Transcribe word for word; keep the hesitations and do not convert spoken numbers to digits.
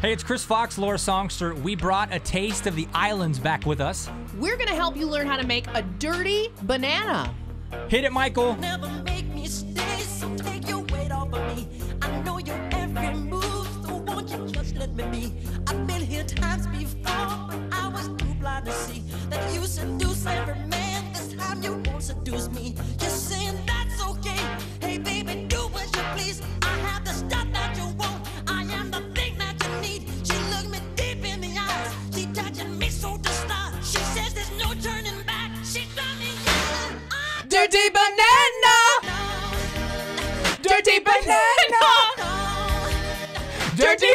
Hey, it's Chris Fox, Laura Songster. We brought a taste of the islands back with us. We're going to help you learn how to make a dirty banana. Hit it, Michael. Never make me stay, so take your weight off of me. I know your every move, so won't you just let me be? I've been here times before, but I was too blind to see that you seduce every man. This time you won't seduce me. You're saying that's okay. Hey, baby, do what you please. I have the stuff that you want. I am the thing that you need. She looked me deep in the eyes. She touching me so to start. She says there's no turning back. She got me yelling. I'm Dirty banana! Dirty banana! Dirty